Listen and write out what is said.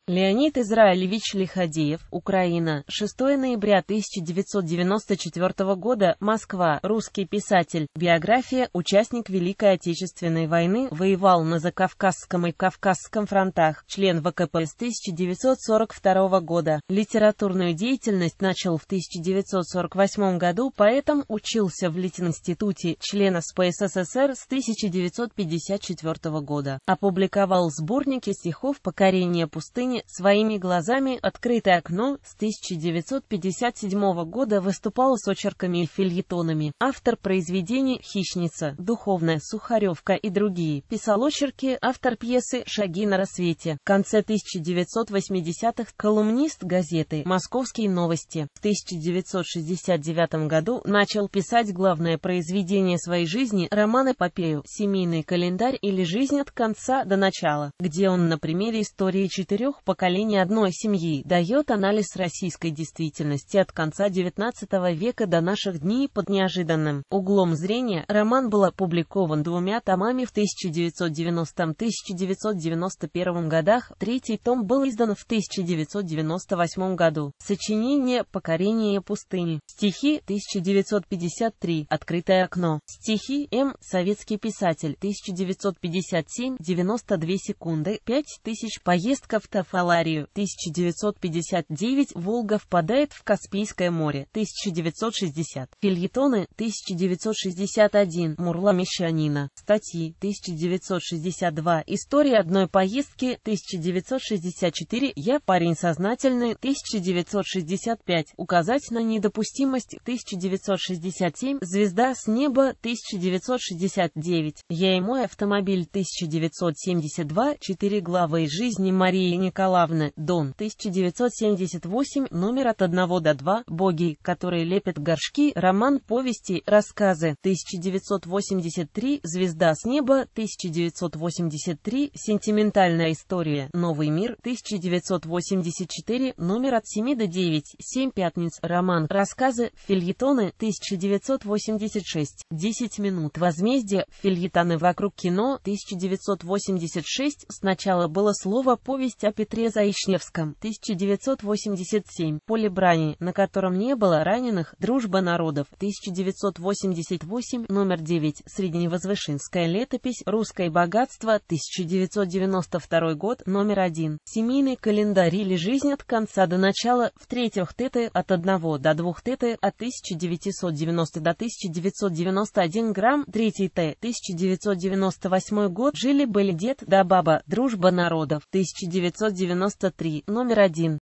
Леонид Израилевич Лиходеев, Украина, 6 ноября 1994 года, Москва, русский писатель, биография, участник Великой Отечественной войны, воевал на Закавказском и Кавказском фронтах, член ВКП с 1942 года, литературную деятельность начал в 1948 году, поэтом учился в Литинституте, член СП СССР с 1954 года, опубликовал сборники стихов «Покорение пустыни», «Своими глазами», «Открытое окно», с 1957 года выступал с очерками и фельетонами, автор произведений «Хищница», «Духовная Сухаревка» и другие, писал очерки, автор пьесы «Шаги на рассвете», в конце 1980-х колумнист газеты «Московские новости». В 1969 году начал писать главное произведение своей жизни, роман-эпопею «Семейный календарь» или «Жизнь от конца до начала», где он на примере истории 4 поколений одной семьи дает анализ российской действительности от конца XIX века до наших дней под неожиданным углом зрения. Роман был опубликован 2 томами в 1990-1991 годах, 3-й том был издан в 1998 году. Сочинение «Покорение пустыни». Стихи 1953, «Открытое окно». Стихи М. Советский писатель 1957, 92 секунды, 5000. Поездка в Тафаларию 1959, Волга впадает в Каспийское море 1960. Фельетоны 1961, Мурла Мещанина. Статьи 1962, История одной поездки 1964, Я парень сознательный 1965, Указать на недопустимость 1967, Звезда с неба 1969, Я и мой автомобиль 1972, 4 главы из жизни Марии Николаевны, Дон 1978, номер от 1 до 2, Боги, которые лепят горшки, роман, повести, рассказы 1983, Звезда с неба 1983, Сентиментальная история, Новый мир 1984, номер от 7 до 9, 7 пятниц, роман, рассказы, фельетоны 1986, 10 минут, возмездие, фельетоны вокруг кино 1986, сначала было слово «Повесть о Петре Заишневском» 1987, Поле брани, на котором не было раненых, Дружба народов 1988, номер 9, Средневозвышинская летопись, Русское богатство 1992 год, номер 1, Семейный календарь или Жизнь от конца до начала, в 3-х теты от 1 до 2 теты от 1990 до 1991 грамм, 3-й т, 1998 год, Жили-были дед да баба, Дружба народов 1993, номер 1.